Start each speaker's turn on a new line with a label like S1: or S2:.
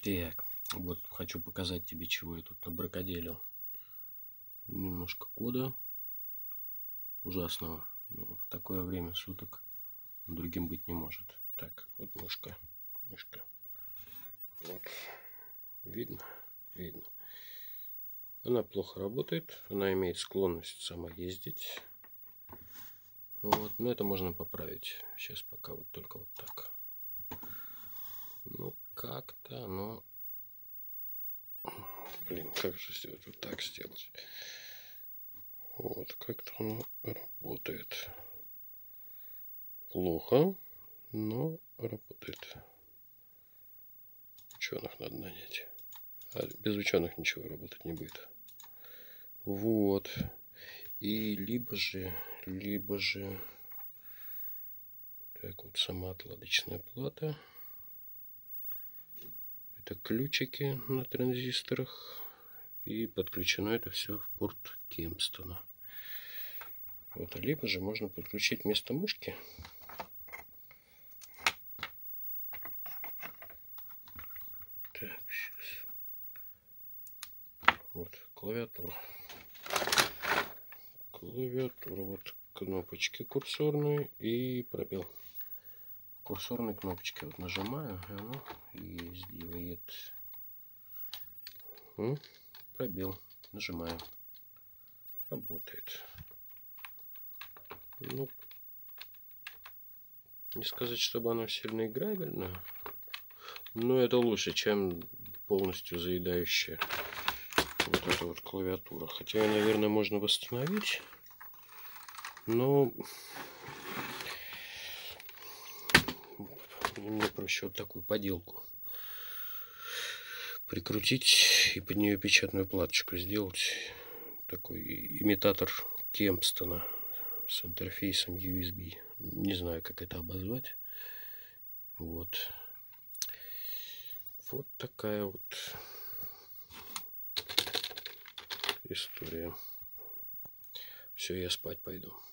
S1: Так, вот хочу показать тебе, чего я тут набракоделил. Немножко кода ужасного. Но в такое время суток другим быть не может. Так, вот мышка. Вот. Видно? Видно. Она плохо работает. Она имеет склонность сама ездить. Вот, но это можно поправить. Сейчас пока вот только вот так. Ну, как-то оно... Блин, как же сделать? Вот так сделать. Вот, как-то оно работает. Плохо, но работает. Ученых надо нанять. А без ученых ничего работать не будет. Вот. И либо же... Так, вот сама отладочная плата. Это ключики на транзисторах. И подключено это все в порт Кемпстона. Вот, либо же можно подключить вместо мышки. Так, сейчас. Вот, клавиатура. Вот кнопочки курсорные и пробел. Курсорные кнопочки вот нажимаю, и оно ездит. Пробел. Нажимаю. Работает. Ну, не сказать, чтобы оно сильно играбельно, но это лучше, чем полностью заедающая вот эта вот клавиатура. Хотя, наверное, можно восстановить, но мне проще вот такую поделку прикрутить и под нее печатную платочку сделать. Такой имитатор Кемпстона с интерфейсом USB. Не знаю, как это обозвать. Вот. Вот такая вот история. Все, я спать пойду.